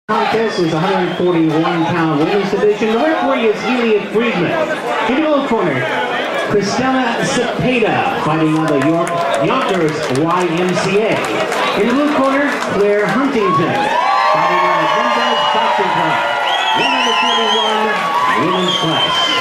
Contest is 141-pound women's division. The referee is Elliot Friedman. In the middle corner, Cristela Cepeda fighting on the Yonkers YMCA. In the blue corner, Claire Huntington fighting on the Dundas Boxing Club. 141 women's class.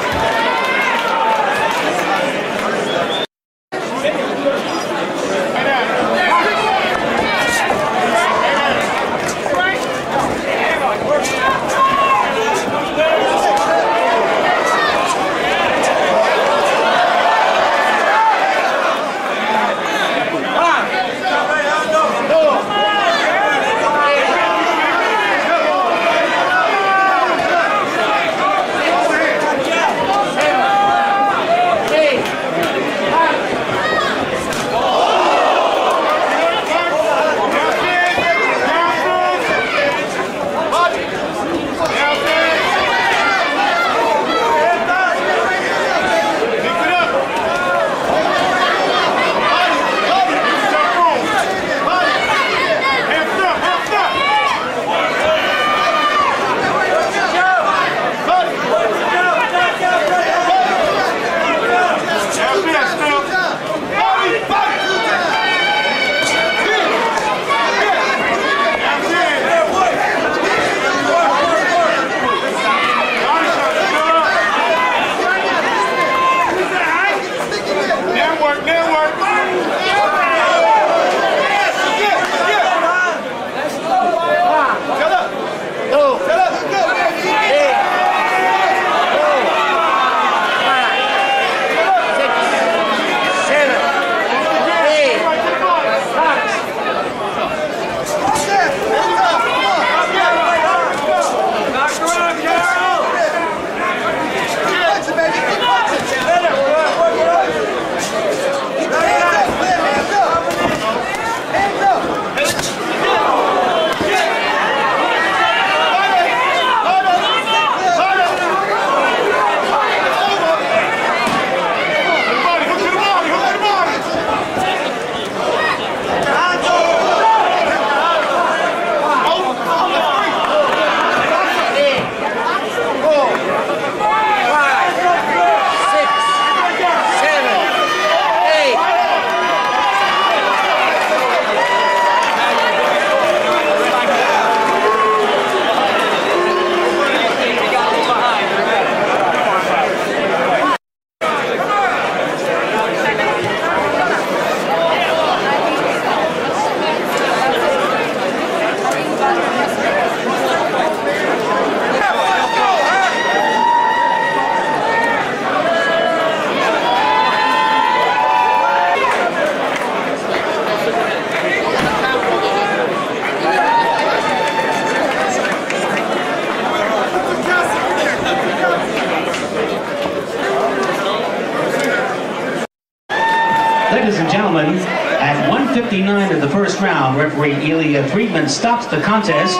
Ladies and gentlemen, at 1:59 of the first round, referee Elliot Friedman stops the contest.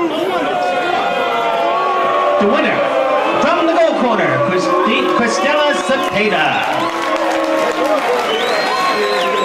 The winner, from the gold corner, Cristela Cepeda.